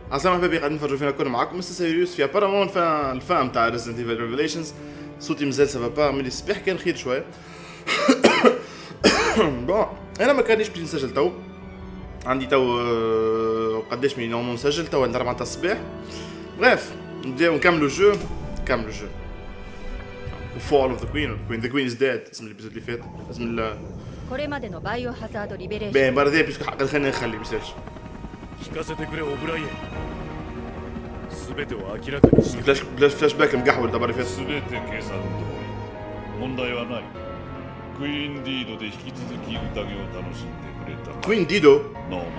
عسلامة حبايبي قاعدين نفرجوا فينا كل معاكم مستر سيريوس في ابارامون الفام تاع ريزنت ايفل ريفيليشنز. صوتي مازال سافا با ملي الصباح كان خير شويه. بون انا ما كانش باش نسجل تو، عندي تو قداش من يوم نسجل تو 4 تاع الصباح. بريف نبداو نكملوا الجو. The Fall of the Queen. The Queen is dead. اسم الابيزود اللي فات. اسم ال これまでのバイオハザードリベレーション باين برا ذي بيسكو حق خلينا نخلي ميساج 聞かせてくれオブライエン全てを明らかにして بلاش فلاش باك مقحول دابا اللي فات 全て計算通り問題はないクイーンディードで引き続き宴を楽しんでくれた Queen Dido ノーマン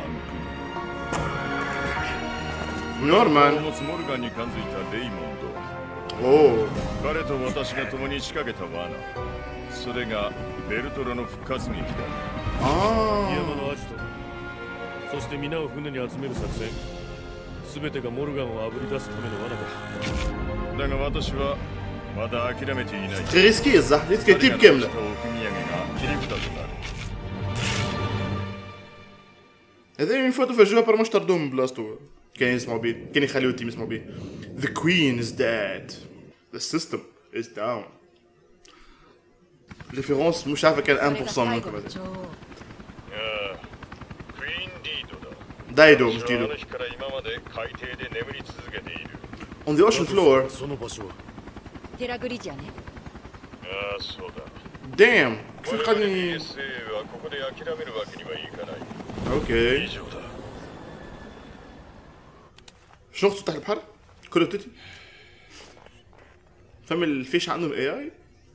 نورمان 君を持つモルガンに感づいたレイモンド اوه 彼と私が共に仕掛けた罠それがベルトロの復活劇だ山のアジトそして皆を船に集める作戦全てがモルガンをあぶり出すための罠だだが私はまだ諦めていない très risqué الزح ريسكي تيب كامله 組み上げが切り札となる هذا ينفوتوا في الجو بار مش طردوه من بلاصتو كان يسمعوا بيه كان يخليو التيم يسمعوا بيه The Queen is dead The system is down ريفيرونس مش عارفه كان 1% منكم هذا クイーンディードだ دايدو مش ديدو あの日から今まで海底で眠り続けている On the ocean floor その場所はテラグリジアねああそうだ Damn كيف 我々 قاعدين DSA はここで諦めるわけにはいかない اوكي 以上だ شنو خصو تحت البحر؟ كل توتي فهم الفيش عندهم اي اي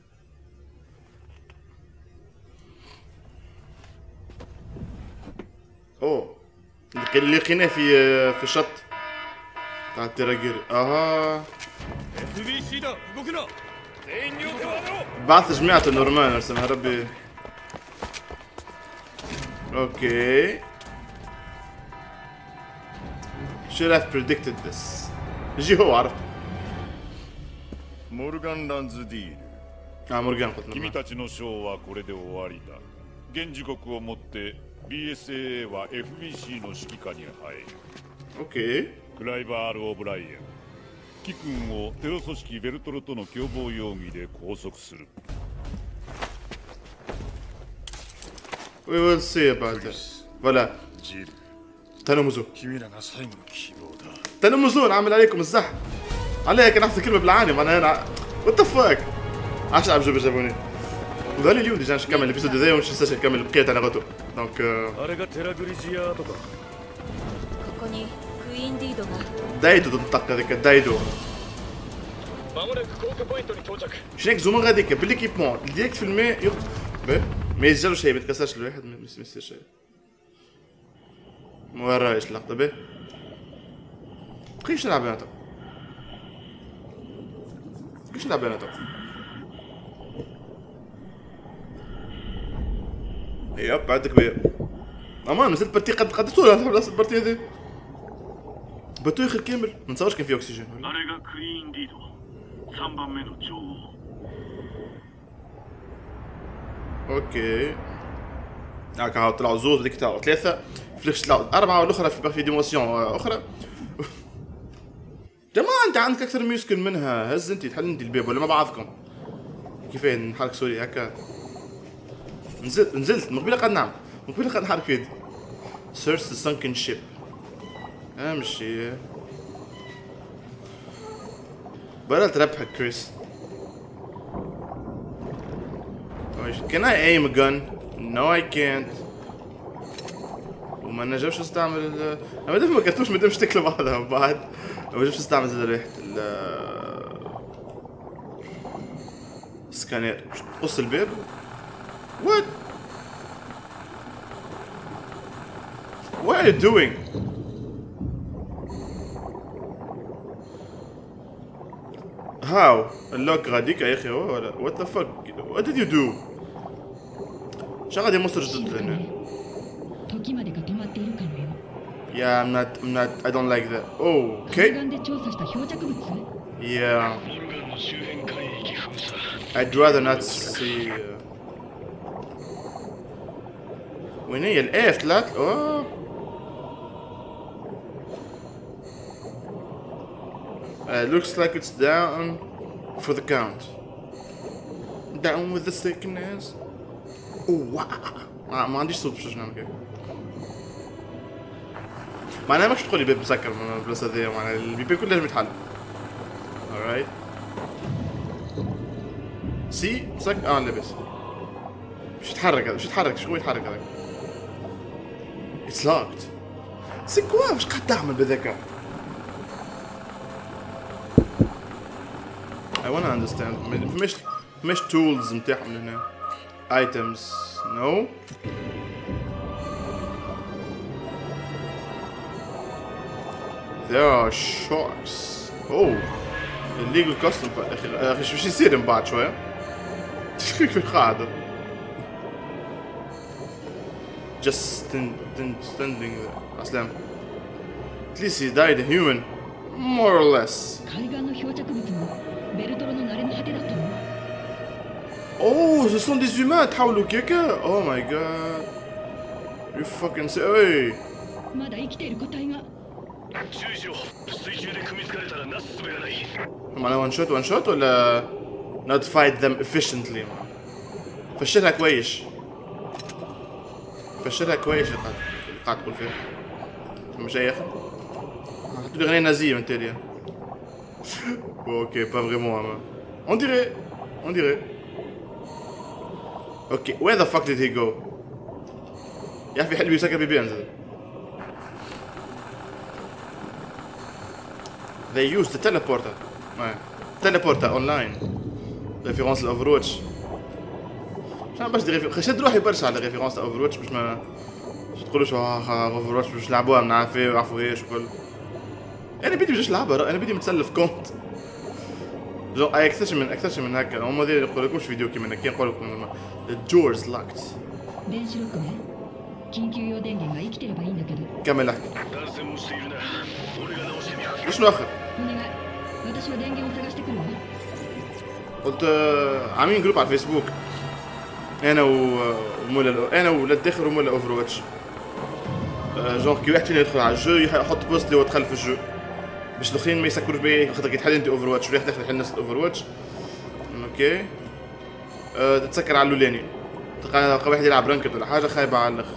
اوه اللي لقيناه في الشط تاع التراجيري اها FBC だ動くな全員に手を挙げろ بعث جماعة النورمان ارسمها ربي اوكي should have predicted this يجي هو عرفت モルガンランズディール مورجان قلت 君 لنا たちのショーはこれで終わりだ現時刻をもって BSAA は FBC の指揮下に入る اوكي クライバール・オブライエンキ君をテロ組織ベルトロとの共謀容疑で拘束する we will see about that ولا ジル تلمزوا 君らが最後の希望だ تلمزون عامل عليكم الزح عليها كان احسن كلمه بالعاني انا هنا وات ذا فاك عاش العب جابوني وذولي اليوم ديجا نكمل الابيسود هذايا ومش نستنى نكمل بقيه انا غدو دونك あれがテラグリジアとかここにクイーンディードが دايدو تنطق هذيك دايدو まもなく降下ポイントに到着 شنيك زوما غاديك بالليكيبمون ديريكت في الماء يخ ما يسجلش شيء ما يتكسرش الواحد ما يصير شيء ما ورايش اللقطه به بقيش نلعب انا تو بقيش نلعب انا تو يب عندك بيا امان نزلت بارتي قد طول البارتي هذه باتو اخر كامل ما نتصورش كان فيه اكسجين あれがクイーンディード3番目の女王 اوكي هاكا هاو طلعوا زوز هذيك طلعوا 3 فليكس طلعوا 4 والاخرى في ديموسيون اخرى جماعة انت عندك اكثر ميوسكل منها هز انت تحل انت الباب ولا ما بعضكم كيفاه نحرك سوري هكا نزلت من قبيله قاعد نعمل من قبيله قاعد نحرك يدي سيرش ذا سانكن شيب امشي بلا تربحك كريس Can I aim a gun? No I can't وما نجمش نستعمل انا ما دام ما كرتوش ما دامش تاكلوا بعضها بعد ما نجمش نستعمل زي ريحة السكانير قص الباب What? What are you doing? How? اللوك غاديك يا اخي هو ولا What the fuck? What did you do? شو غادي مصر جدد لهنا؟ 時までが止まっているかもよ。 Yeah, I'm not, I don't like that. Oh, 海 okay. 岸で調査した漂着物？ Yeah. I'd rather not see. وين هي الاف طلعت؟ اوه Looks like it's down for the count. Down with the sickness. واو ما عنديش صوت باش نعمل كده. معناها ماكش تقولي باب مسكر من البلاصه هذيا، معناها البيبان كلها لازم يتحل. alright سي مسكر لاباس. مش يتحرك هذا، مش يتحرك، شو يتحرك هذاك؟ It's locked. سي كوا واش قاعد تعمل بهذاك؟ I wanna understand. مش tools نتاعهم هنا. Items. No. There are sharks. Oh. Illegal custom. أخي شو يصير من بعد شوية؟ تشكيك في القاعدة. Just standing there. أسلام. At least he died a human. More or less. 海岸の漂着物もベルトロの慣れの果てだったの。 Oh, ce sont des humains, تحولوا كيكا. Oh my god. You fucking say. Hey. まだ生きている個体が。 注意しろ。水中で組みつかれたらなすすべがない。 معناها one shot ولا not fight them efficiently. فشلها كويس. فشلها كويس اللي قاعد تقول فيها. مش أي أخي. حطوا لي أغنية نازية من تالي. اوكي pas vraiment. On dirait. Okay, where the fuck did he go? يا أخي حلو يسكر بيبي أنزل. They used the teleporter. Teleporter online. Référence لأوفرواتش. شنو باش دير خشيت روحي برشا على ريفيرونس لأوفرواتش باش ما تقولوش اوفرواتش باش نلعبوها من عارفين وعارفوهاش وكل. انا بدي باش نلعبها، انا بدي متسلف كونت. جو اي اكثر من هكا، هما ما يقول لكمش فيديو كيما هكا، نقول لكم الدورز لاكت. 電子ロックね。緊急用電源が生きてればいいんだけど。 كمل احكي. 断線もしているな。俺が直してみる。 شنو اخر؟ お願い。私は電源を探してくるわ。 قلت عاملين جروب على الفيسبوك. انا ولا الداخل ومولا اوفرواتش. جونغ كي واحد فينا يدخل على الجو يحط بوست اللي هو دخل في الجو باش الاخرين ما يسكروش بيه، خاطر كي تحل انت اوفرواتش ولا داخل يحل الناس اوفرواتش. اوكي تتسكر على الاولاني، تلقى واحد يلعب رانكت ولا حاجه خايبه على الاخر.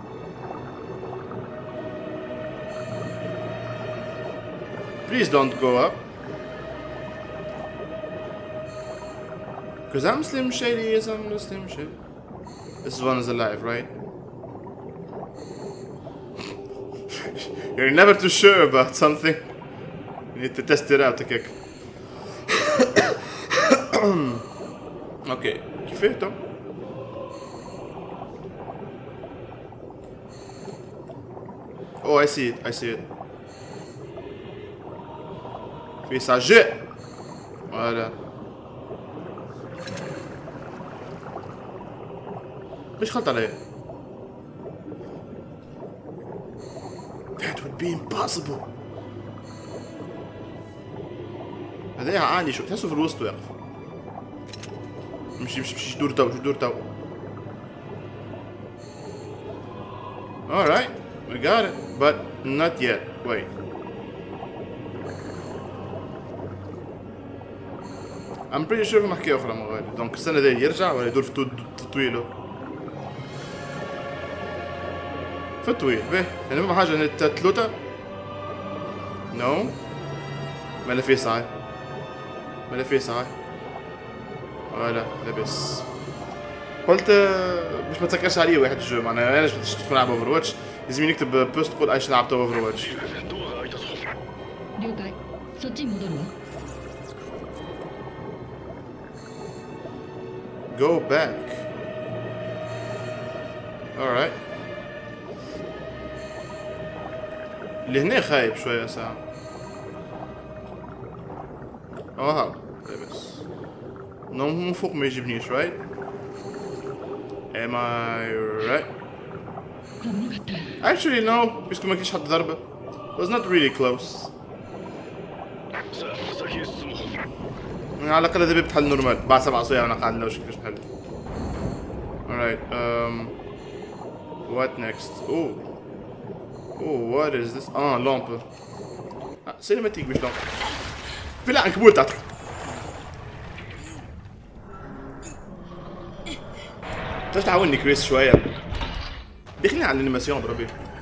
Please don't go up. Cause I'm Slim Shady, yes I'm Slim Shady. This one is alive, right? You're never too sure about something. You need to test it out, okay? Okay, كيفاه تو؟ Oh, I see it. في ساجي. Voilà. ليش خلط علي؟ That would be impossible. هذا عالي شو تحسه في الوسط واقف. مش دور تو. Alright, we got it, but not yet. Wait. I'm pretty sure في حكاية أخرى مغالي. دونك السنة ذي يرجع ولا يدور في طويله؟ في الطويل باهي، يعني فما حاجة تلوتا؟ نو؟ مالا فيه ساعة ولا لاباس. قلت باش ما تسكرش عليا واحد الجو، معناها انا باش نلعب اوفرواتش لازم نكتب بوست تقول عايش لعبت اوفرواتش. 了解。そっちに戻るわ。 Go back. Alright. اللي هنا خايب شوية ساعة. ها لاباس. من فوق ما يجيبنيش right? Am I right? Actually no, بيسكو ما كاينش حد ضربة. It was not really close. على الأقل هذا بيب تحل نورمال، بعد 7 سوايع وأنا قاعد نلوش كيفاش نحل. Alright, what next? Oh, what is this? لامبة. سينماتيك مش لامبة. في العنكبوت تحتك. ليش تعاوني كريس شوية؟ بيخليني على الانيماسيون بربي.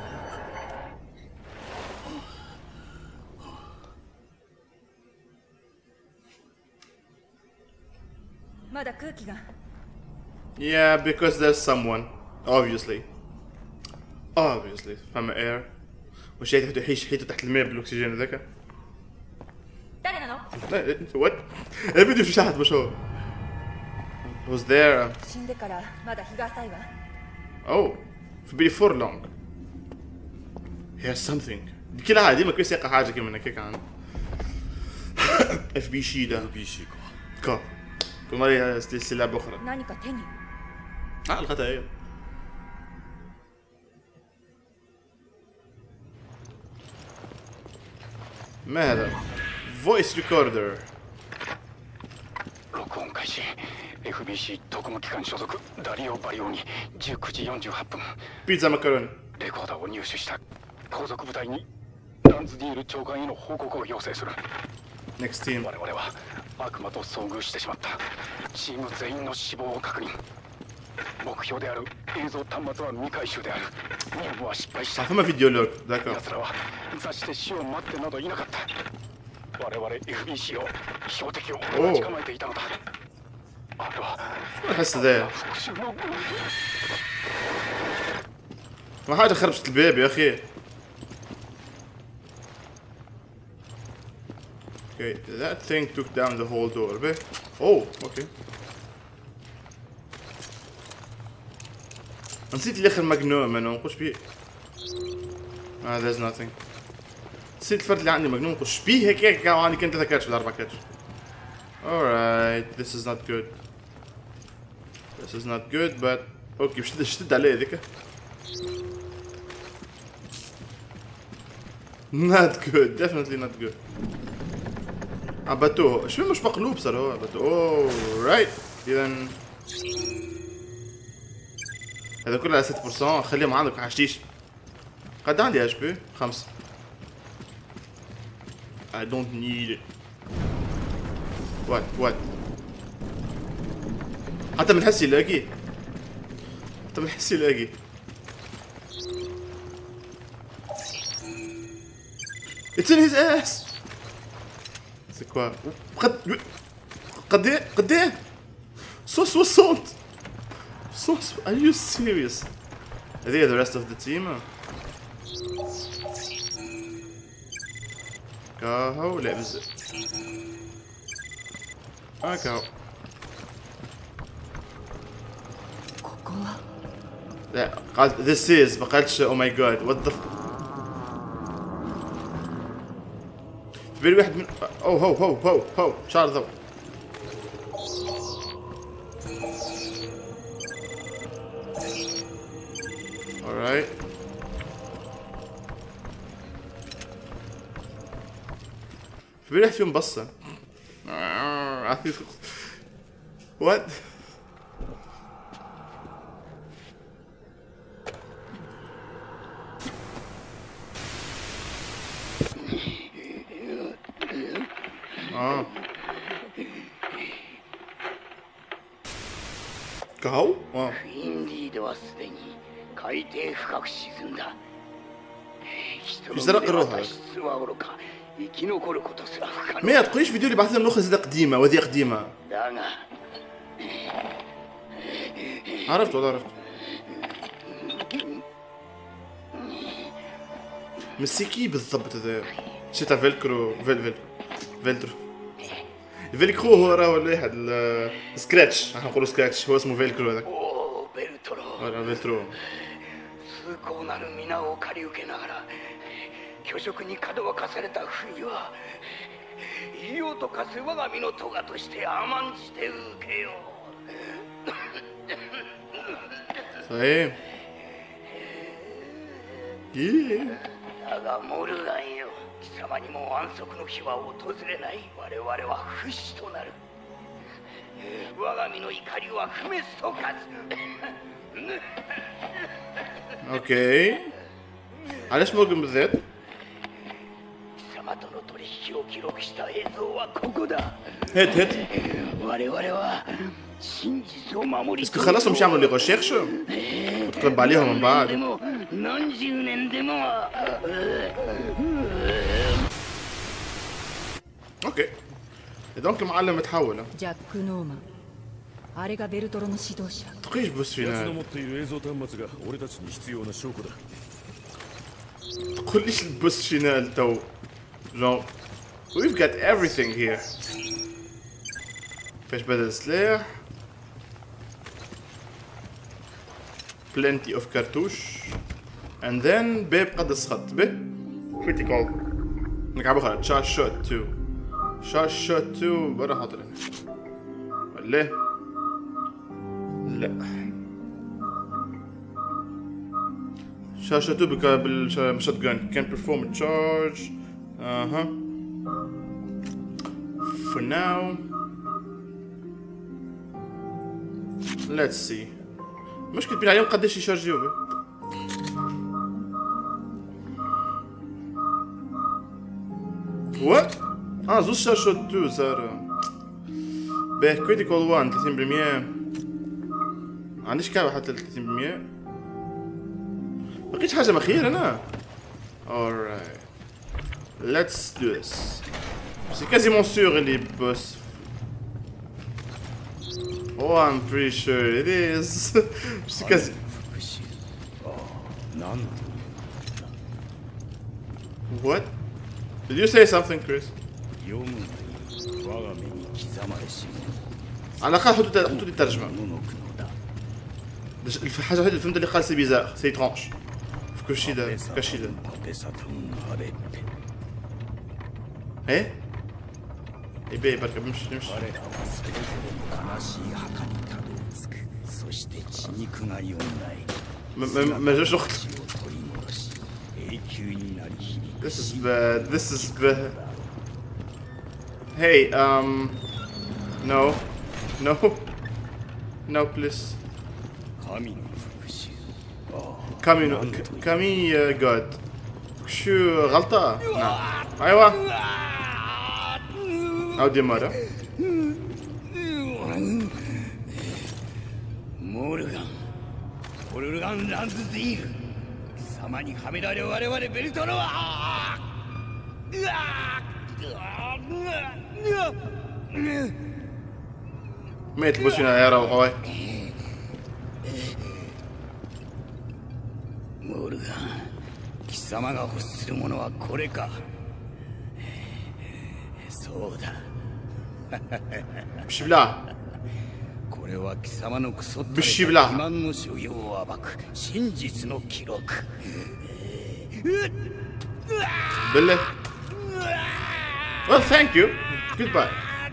まだ空気が Yeah, because there's someone. Obviously. فما air. وشي تحت حيته تحت الماء بالاكسجين هذاك. 誰なの What? الفيديو في شاحت مش هو. Who's there? 死んでからまだ日が浅いわ Oh. في بالي for long. Here's something. كلها ديما كويس يقع حاجة كيما هكاك عن. اف بي شي ده. كا. كمان سلاح أخرى. 何か手に لقيتها هي. ما هذا؟ Voice recorder. 録音開始 FBC 特務機関所属ダリオ・バリオに19時48分 بيتزا مكروني. レコーダーを入手した後続部隊にランズディール長官への報告を要請する Next team. 我々は悪魔と遭遇してしまったチーム全員の死亡を確認目標である映像端末は未回収である任務は失敗した فما فيديو لوج. d'accord. 奴らは座して死を待ってなどいなかった我々 FBC を標的を待ち構えていたのだあれは أحس ذا. 復讐の ما حاجة خربشت الباب يا أخي. Okay, that thing took down the whole door. بيه. Oh, okay. نسيت اللي آخر مجنون ما نقولش بيه. There's nothing. نسيت الفرد اللي عندي مجنون نقولش بيه هيك عندي كنت 3 كاتش ولا 4 كاتش. Alright, this is not good. This is not good, but اوكي باش تشد عليه ذيك. Not good, definitely not good. عبتوه، شو مش مقلوب صار هو عبتوه. اوه رايت، اذا هذا كله على 6%، خليهم عندك حشيش. قد عندي اتش بي 5. I don't need it. What? حتى من حسي لاقي. It's in his ass. C'est quoi? قد ايه؟ صوص وصوت. Are you serious? Are they the rest of the team? كاهو لا بزاف. كاهو. ここは لا قال this is ما قالش oh my god what the في بالي واحد من هو شعر ضوء. alright في بالي واحد فيهم بصة. what كهو؟ クイーンリードはすでに海底深く沈んだ。人の出は脱出はおろか生き残ることすら不可能。 ما تقوليش فيديو اللي بعث لنا نسخة زادة قديمة وهذه قديمة. だが عرفت والله عرفت. مسكي بالضبط هذا. شتا فيلكرو فيلترو. الفيلكرو هو راهو الواحد سكراتش، راح نقولوا سكراتش، هو اسمه فيلكرو هذاك. おベルトロ فيلترو. 崇高なる皆を借り受けながら巨食にかどわかされた不意は異様と化す我が身の咎として甘んじて受けよう。 صحيح. だがモルガンよ、貴様にも安息の日は訪れない。我々は不死となる。我が身の怒りは不滅と化す。 اوكي. علاش مورجن بالذات؟ 貴様様との取引を記録した映像はここだ。 هات هات. 我々は真実を守り。 اسكو خلصوا مش يعملوا لي ريشيرش وتقلب عليهم من بعد. でも何十年でも。 اوكي. دونك المعلم تحول. ジャック・ノーマン、あれがベルトロの指導者。 تقيش بوس 奴の فينال. 持っている映像端末が俺たちに必要な証拠だ。 تقوليش البوس فينال تو. جون we've got everything here. فاش بدل السلاح. plenty of cartouche. and then باب قد السخط به. critical. نلعبوا خلاص شات شوت 2. شات شوت 2 برا حاضرين. ولا لا. شات شوت 2 بالشوت جان can perform a charge. for now let's see. مش كاتبين عليهم قداش يشارجيو به. وات؟ زوز شات شوت 2 صار. باه كريتيكال 1 30%. ما عنديش كعبة حتى 30%. ملقيتش حاجة مخير أنا. alright. let's do this. C'est quasiment sûr اللي boss. Oh, I'm pretty sure it is. C'est quasi. What? Did you say something, Chris? على الأقل حطوا لي الترجمة. الحاجة الوحيدة اللي فهمت اللي قال سي بيزار، سي ترونش. في كوشيدا، كاشيدا. ايه؟ يبي بركة نمشي. ما جاش وقت. This is bad. This is bad. Hey, no, please. كامي God. شو غلطة؟ نعم. أيوة. أو دي مرة. モルガン・ランズディール様にはめられ我々ベルトロは ميت البوس هنا يا روحي. モルガン貴様が欲するものはこれか。そうだ。 مش بلا. これは貴様のクソったれたビシブラ欺瞞の所業を暴く真実の記録。 بالله. Well, thank you. Goodbye.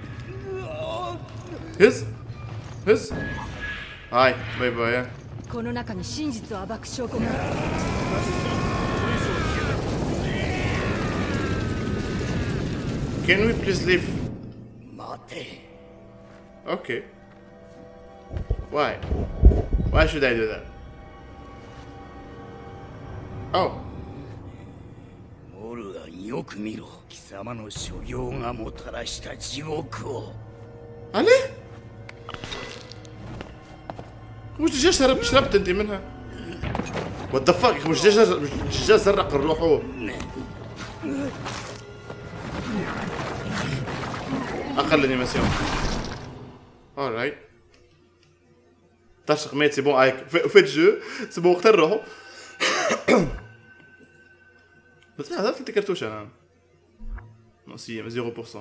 His. Hi. Bye bye. この中に真実を暴く証拠がある。 Can we please leave? 待て。 Okay. Why? Why should I do that? Oh. モルガンよく見ろ。貴様の所業がもたらした地獄を。 عليه؟ مش دجاج شربت انت منها؟ What the fuck؟ مش دجاج زرق الروح هو. أقل أنيماسيون. Alright. ترشق ميت سي بون هايك في الجو سي بون وقت نروحو. بس لا هذا كرتوش أنا. نصية 0%.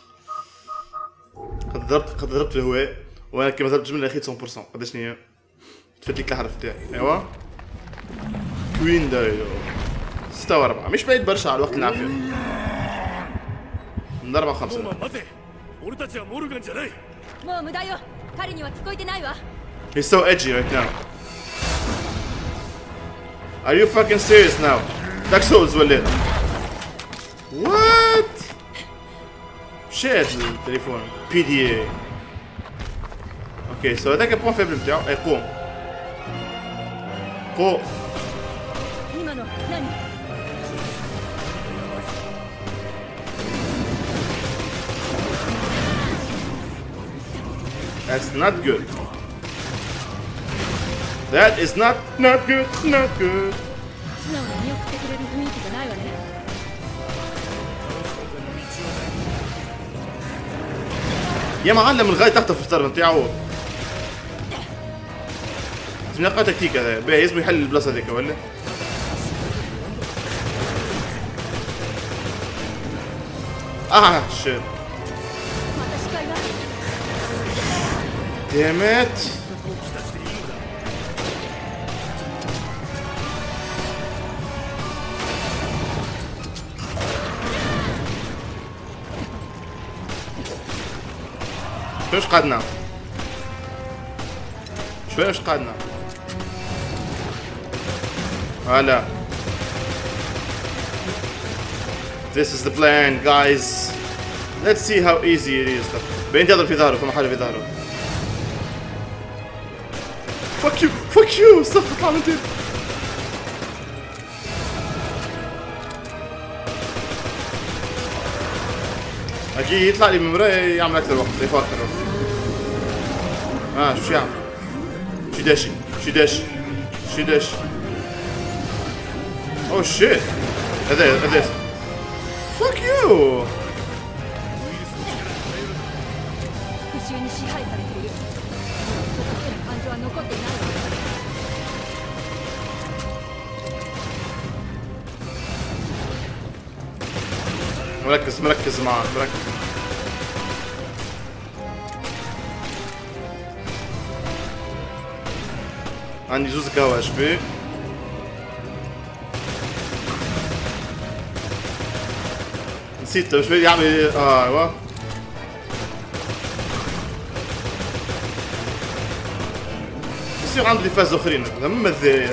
قد ضربت في الهواء وانا كما ضربت جمله اخيت 100%. قداش هي؟ تفت لك الحرف تاعي. ايوا كوين دايو 6 و4 مش بعيد برشا على الوقت العافيه. نضرب 5. 待て、俺たちはモルガンじゃない。 もう無駄よ。彼には聞こえてないわ。 He's so edgy right now. Are you fucking serious now? Dark Souls ولا What? شات التليفون PDA. اوكي سو هذاك البوان فيبل بتاعو. اي قوم. That's not good. That is not good, not good. 素直に見送ってくれる雰囲気がないわね。 يا معلم الغاية تخطف الطرف نتاعو. لازم نلقى تكتيك هذا، باهي لازم يحل البلاصة هذيك ولا؟ شيت. دامت. شوش قعدنا؟ شوية وش قعدنا؟ هلا. This is the plan, guys. Let's see how easy it is. بين تضرب في ظهره، فما حاجة في ظهره. Fuck you, fuck you. استغفر الله من تاني. اكيد يطلع لي من وراي يعمل اكثر وقت يفكر. شو يعمل؟ شو داشي؟ شو داشي؟ شو داشي؟ اوه شيت. هذا فاك يو. مركز معاه مركز. عندي زوز قهوة اشبي. نسيت شوي يعمل ايوه. يصير عندي فاز اخرين لما ذي.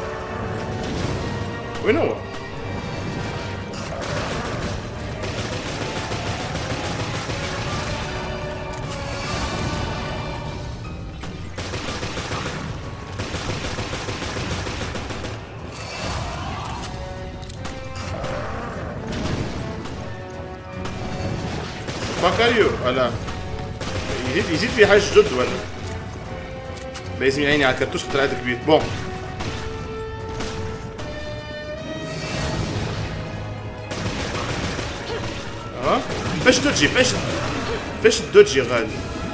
وين هو؟ فكريو ولا يزيد في حاجة جد ولا لازم يعيني على الكرتوش خاطر هذا كبير. بون فاش دوجي فاش الدوجي غالي.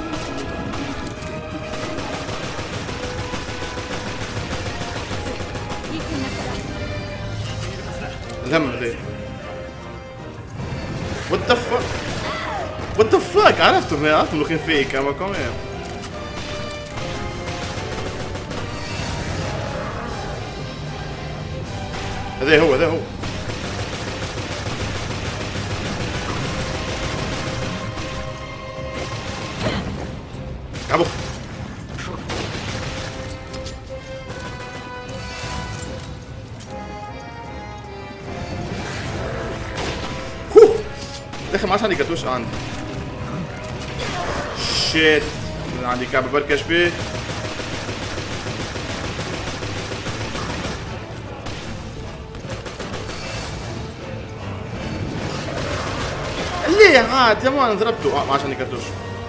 الهم هذا وات ذا فاك. وات ذا فاك. عرفتم لو كان فيك اما كمان. هذا هو عبو. داخل ما عادش عندي كاتوش. عندي شيت. عندي كعب بركش بيه. ليه عاد يا مان ضربته. ما عادش عندي كاتوش.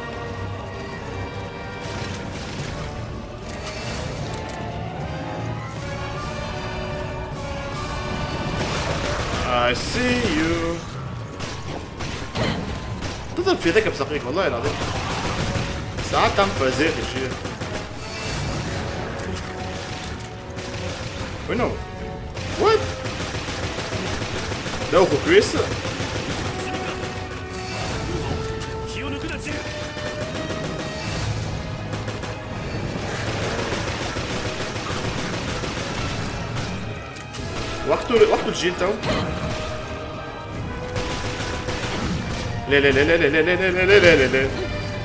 I see you. تضرب في ذاك بسقيك والله العظيم. ساعات تعمل فازات الشيء. وين هو؟ وات؟ ده هو كريس؟ وقته الجيل تو. لا لا لا لا لا لا لا لا لا لا لا.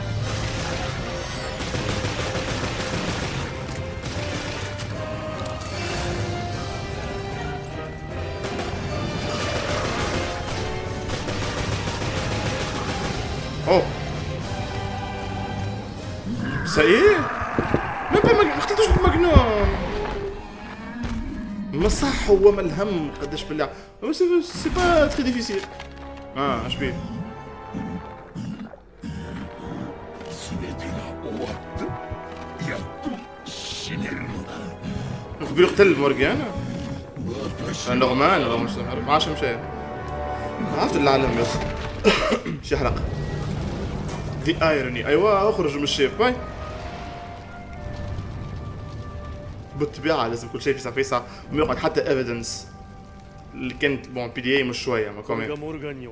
اوه سايه ما قتلتوش بالمجنون. ما صح هو ما الهم قداش بالله. سي با تري ديفيسيل. اش بيه؟ يقول قتل مورجانا نورمان ولا مش ما عرفش مشى عرفت العالم يا اخي شي حلقة دي ايروني ايوا اخرج من الشيب باي بالطبيعة لازم كل شيء فيسع فيسع ما يقعد حتى ايفيدنس اللي كانت بون بي دي اي مش شوية ما كمان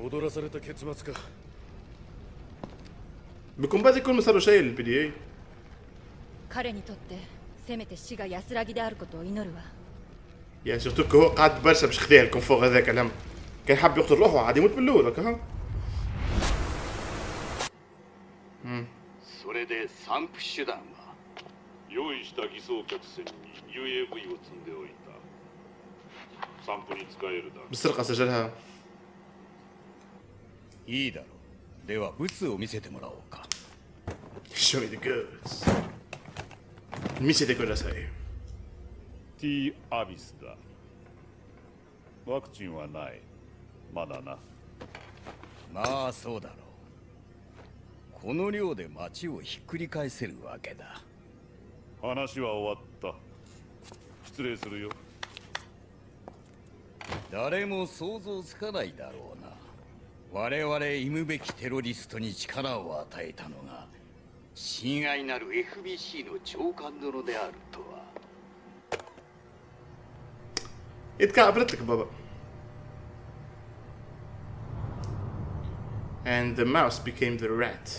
بيكون بعد يكون ما صاروا شيء للبي دي اي 彼にとってせめて死が安らぎであることを祈るわ يا سورتو كو هو قاعد برشا باش خذاه الكونفور هذاك الهم كان حاب يقتل روحه عاد يموت بالاول هكا それで散布手段は用意した偽装客船に UAV を積んでおいた散歩に使えるだろう بالسرقة سجلها いいだろう。ではブツを見せてもらおうか。 Show me the goods 見せてください T アビスだワクチンはないまだなまあそうだろう。この量で町をひっくり返せるわけだ。 話は終わった失礼するよ誰も想像つかないだろうな。我々忌むべきテロリストに力を与えたのが親愛なる FBC の長官殿であるとは اتكعبلت لك بابا And the mouse became the rat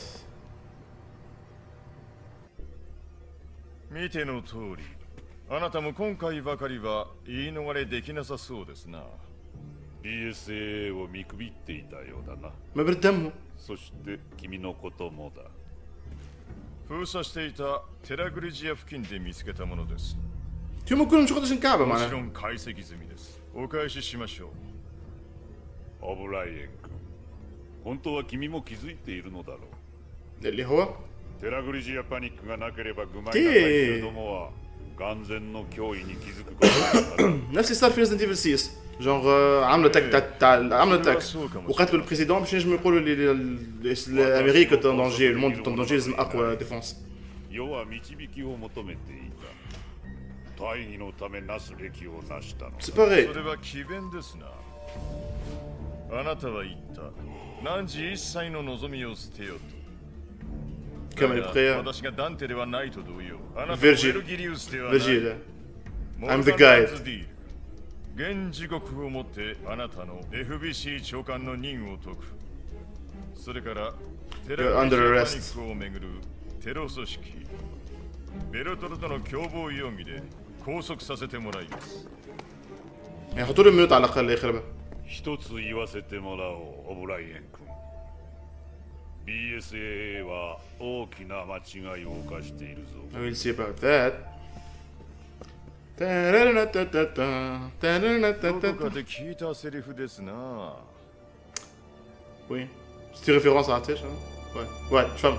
見ての通りあなたも今回ばかりは言い逃れできなさそうですな BSA を見くびっていたようだな ما برد دمه そして君のこともだ封鎖していたテラグリジア付近で見つけたものです شو ما كلهم شو قداش نكعبه もち معنا ろん解析済みですお返ししましょうオブライエン君本当は君も気づいているのだろう اللي هو テラグリジアパニックがなければグマイな大衆どもは眼前の脅威に気づくことがなる نفس اللي صار في ريزنت ايفل 6 جونغ عملوا تاك عملوا تاك وقتلوا البريزيدون باش ينجموا يقولوا لامريكا تون دونجي الموند تون دونجي لازم اقوى ديفونس 世は導きを求めていた大義のためなすべきをなしたのだ C'est そ pareil れは詭弁ですなあなたは言った汝一切の望みを捨てよと كما يبقى 私がダンテではないと同様あなたは Virgil ベルギリウスではない Virgil I'm モル the ガン guide ランズディール現時刻をもってあなたの FBC 長官の任を解くそれからテラ You're グリジ under ア arrest パニックをめぐるテロ組織ベルトルとの共謀容疑で拘束させてもらいます يحطوا له ميوت على الاقل يخربها 一つ言わせてもらおうオブライエン君 BSAA は大きな間違いを犯しているぞ We'll see about that どこかで聞いたセリフですな Oui c'est référence à عطيش ouais ouais شو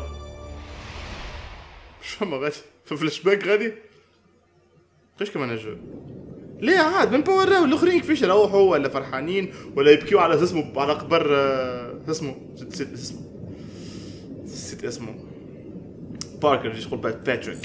فما غادي في فلاش باك غادي قيش كمان الجو ليه عاد من باور الاخرين كيفاش يروحوا ولا فرحانين ولا يبكيوا على اسمه على قبر اسمه نسيت اسمه باركر يقول بعد باتريك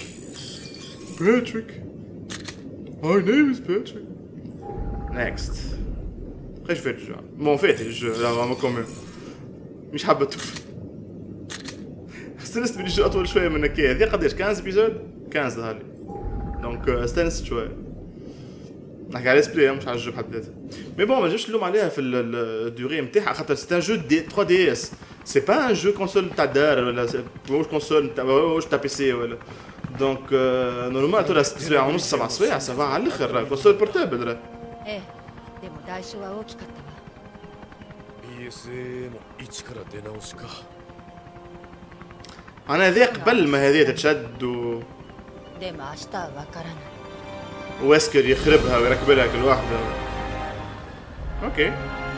My name is Patrick next قيش فات الجو مو فات الجو لا ما كومي مش حابة تكفي استنست من الجو اطول شوية من هكا هذه قداش 15 ابيزود 15 ظهر لي دونك استنست شوية نحكي على سبلاي مش على الجو بحد ذاته مي بون ما نجمش نلوم عليها في الدوري نتاعها خاطر سي ان جو دي 3 دي اس سي با ان جو كونسول تاع دار ولا ماهوش كونسول تاع ماهوش تاع بي سي ولا دونك نورمال ترى 6 سوايع ونص 7 سوايع سافا على الاخر كونسول بورتابل راه ええでも代償は大きかったわ BSAA も一から出直しか انا ذي قبل ما هذه تتشد でも明日は分からない واسكر يخربها ويركب لها كل واحدة اوكي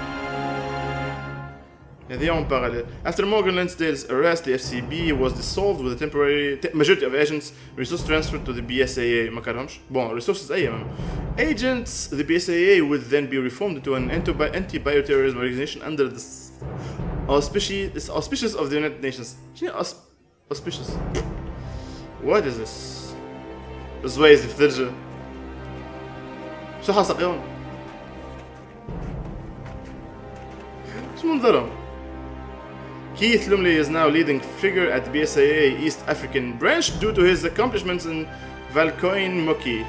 هذه on parallel. After Morgan Lansdale's arrest, the FCB was dissolved with a temporary majority of agents resources transferred to the BSAA. ما كرهمش. Bon, resources أي agents, the BSAA would then be reformed into an anti-bioterrorism organization under the auspices of the United Nations. Auspicious. What is this? زوايز في ثلجة. شو حصل يوم؟ شو منظرهم؟ Keith Lumley is now leading figure at BSAA East African branch due to his accomplishments in Valcoin Moki.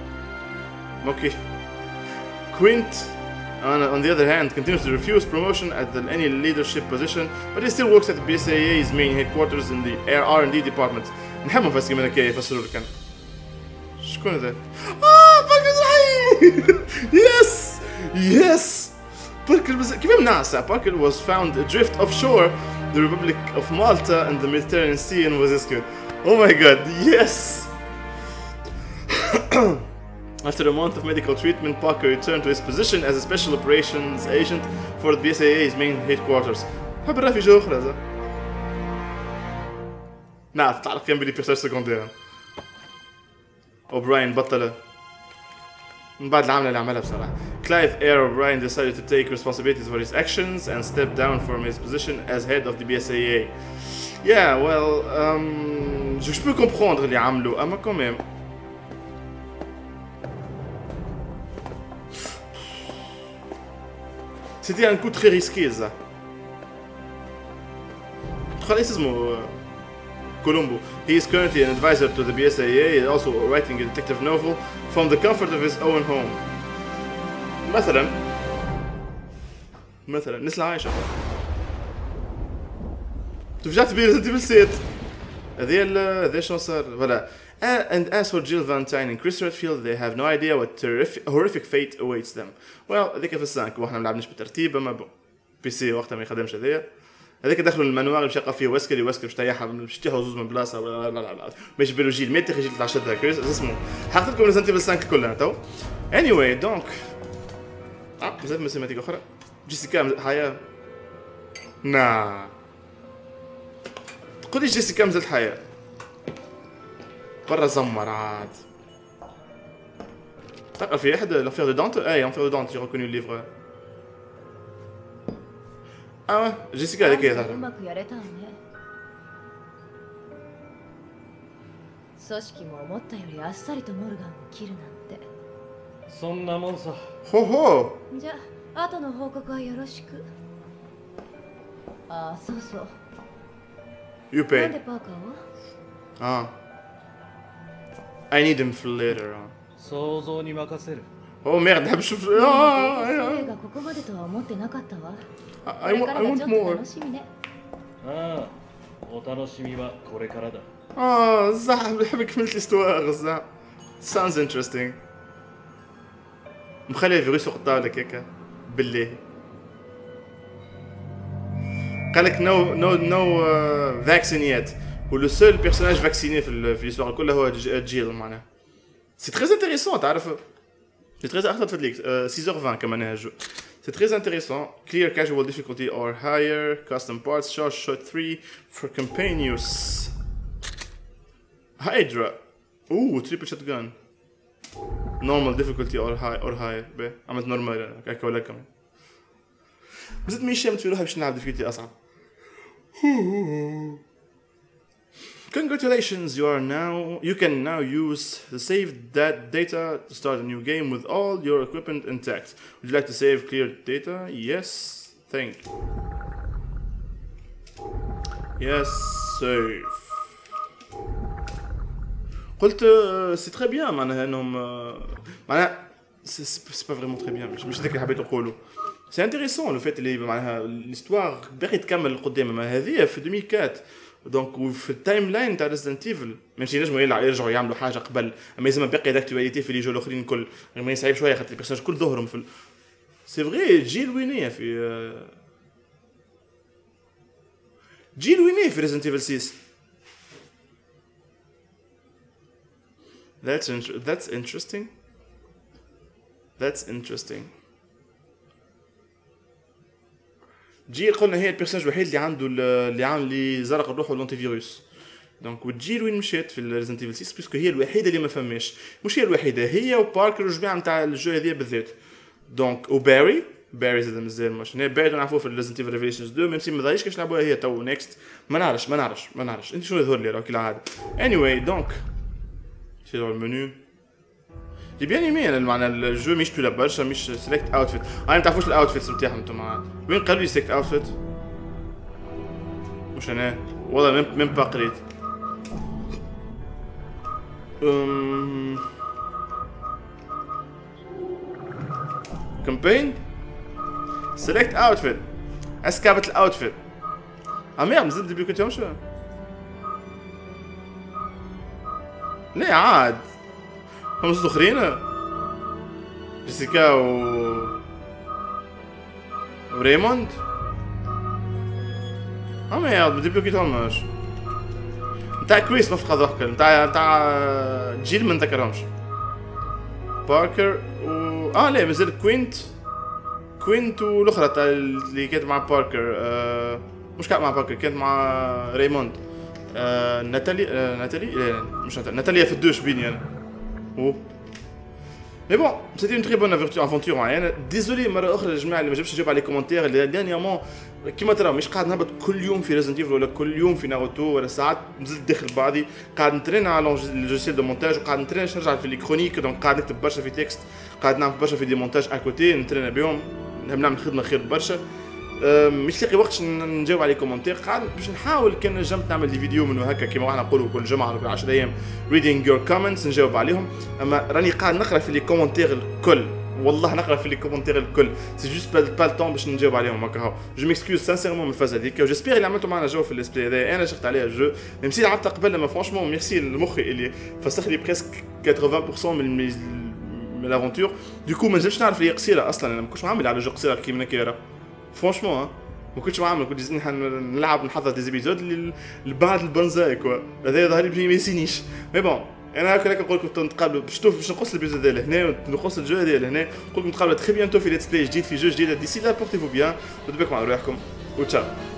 Quint, on the other hand, continues to refuse promotion at any leadership position, but he still works at the BSAA's main headquarters in the R&D department. نحب نفسر من هكا يفسروا لك. شكون هذا؟ باركر الحي! Yes! Yes! باركر كيف منعسة؟ باركر was found adrift offshore the Republic of Malta in the Mediterranean Sea and was rescued. Oh my god, yes! After a month of medical treatment, Parker returned to his position as a special operations agent for the BSAA's main headquarters. حب نرى في شيء أخرى زين. نعرف تعرف كان بدي بيرسوناج سكوندير. أوبراين بطله. من بعد العملة اللي عملها بصراحة. Clive Air O'Brien decided to take responsibilities for his actions and step down from his position as head of the BSAA. Yeah, well, je peux comprendre اللي عملوا, أما quand même. C'était un coup très risqué, ça. خلاص اسمه Colombo. He is currently an advisor to the BSAA and also writing a detective novel from the comfort of his own home. مثلا نسل عايشة. تفجعت بيه Resident Evil 7. هذا شو صار ولا. And as for Jill Valentine and Chris Redfield, they have no idea what horrific fate awaits them. Well, هذيك في السانك واحنا ما لعبناش بالترتيب اما بي سي وقتها ما يخدمش هذايا. هذاك دخلوا المانوال باش يلقى فيه ويسكر باش تريحها باش تيحوا زوز من بلاصه ولا ماشي بيولوجي الميت يجي يطلع شدها كريس اسمه حقت لكم ريزنت ايفل 5 كلها تو anyway دونك بزاف من سيماتيك اخرى جيسيكا حياه تقول لي جيسيكا مازالت حياه برا زمر عاد تلقى في احد لافير دو دونت لافير دو دونت جي ريكوني ليفر جيسيكا هذيك هي ظهرها 組織も思ったよりあっさりとモルガンを切るなんてそんなもんさほほじゃあ後の報告はよろしくそうそう You なん pay でパーカーを I need him for later 想像に任せる Oh merde نحب نشوف 映画ここまでとは思ってなかったわ I want more 楽しみねお楽しみはこれからだ صح بحب كملت الاستواء صح sounds interesting مخلي الفيروس قطالك هيك بالله قالك نو فاكسينيات ولو سول بيرسوناج فاكسيني في الهيستوار كلها هو جيل معناها سي تري انتريسون تعرف سي تري اخذت في ليك 6h20 كمان هاجو C'est très intéressant. Clear casual difficulty or higher. Custom parts. Charge shot 3 for companions. Hydra. Ooh, triple shotgun. Normal difficulty or higher. به عملت نورمال هيك ولا كمان. بزيد مين شامت في روحي باش نلعب difficulty أصعب. Congratulations, you can now use the saved data to start a new game with all your equipment intact. Would you like to save clear data? Yes, thank you. Yes, save. قلت c'est très bien معناها انهم معناها c'est pas vraiment très bien مش هذاك اللي حبيت نقوله. C'est intéressant le fait اللي معناها l'histoire باقي تكمل قدام ما هذه في 2004 دونك وفي التايم لاين تاع ريزيدنت ايفل ماشي ينجموا يرجعوا يعملوا حاجه قبل اما لازم باقي داكتواليتي في لي جو الاخرين الكل ما يصعب شويه خاطر البيرسوناج كل ظهرهم في سي فغي جيل وينيه في ريزيدنت ايفل 6 That's interesting. جيل قلنا هي البيرسوناج الوحيد اللي عنده اللي زرق الروح والانتي فيروس دونك وتجيل وين مشات في ريزيدنت ايفل 6 بيسكو هي الوحيده اللي ما فماش مش هي الوحيده هي وباركر والجماعه نتاع الجو هذه بالذات دونك وباري زاد مازال مش باري نعرفوه في ريزيدنت ايفل ريفيليشنز 2 ميم سي ما ظهرش كاش نلعبوها هي تو نيكست ما نعرفش انت شنو يظهر لي راك العاده anyway دونك سي دو المنيو جي بيان يمين معناها الجو مش طويله برشا مش سيلكت اوتفيت انا ما تعرفوش الاوتفيتس نتاعهم انتوما وين قالوا لي سيلكت اوتفيت مش انا والله ميم با قريت كامبين سيلكت اوتفيت اسكابت الاوتفيت ميرد مازال ديبلوكيتهم ليه عاد هم اخرين جيسيكا وريموند ميرد ما ديبلوكيتهمش نتاع كريس ما فقد ضحك نتاع جيل ما نذكرهمش باركر و لا مازال كوينت والاخرى تاع اللي كانت مع باركر مش كانت مع باركر كانت مع ريموند ناتالي مش ناتاليا في الدوش بيني انا مي بون سيتي اون تري بون افونتور معايا ديزولي مره اخرى يا جماعه اللي ما جابش نجاوب على لي كومونتير اللي دانيامون كيما ترى مش قاعد نهبط كل يوم في ريزنت ايفل ولا كل يوم في ناروتو ولا ساعات نزلت داخل بعضي قاعد نترين على لوجيسيال دو مونتاج وقاعد نترين نرجع في لي كرونيك دونك قاعد نكتب برشا في تكست قاعد نعمل برشا في دي مونتاج اكوتي نترين بهم نعمل خدمه خير برشا مش لاقي وقت نجاوب على كومنتير قاعد باش نحاول كان نجمت نعمل دي فيديو من هكا كيما احنا نقولوا كل جمعه ولا كل 10 ايام reading your comments نجاوب عليهم اما راني قاعد نقرا في لي كومنتير الكل والله نقرا في لي كومنتير الكل سي جوست با التون باش نجاوب عليهم هكا هو جو ميكسكيوز سانسيرمون من الفاز هذيك وجيسبيغ اللي عملتوا معنا جو في الاسبلاي هذا انا شفت عليها الجو ميم سي لعبت قبل لما فرانشمون ميرسي لمخي اللي فسخ لي بريسك 80% من لافونتور دوكو ما نجمش نعرف اللي قصيره اصلا انا ما كنتش عامل على جو قصيره كيما كيرا فرانشمون ما كنتش معامل كنت جايين نلعب نحضر دي زيبيزود لبعد البنزاي كوا هذا ظهري ما يسينيش مي بون انا هكا نقول لكم نتقابلوا باش نقص البيزود هذا لهنا ونقص الجو هذا لهنا نقول لكم نتقابلوا تري بيانتو في ليتس بلاي جديد في جو جديد ديسي لا بورتيفو بيان ودوا بالكم على روحكم وتشاو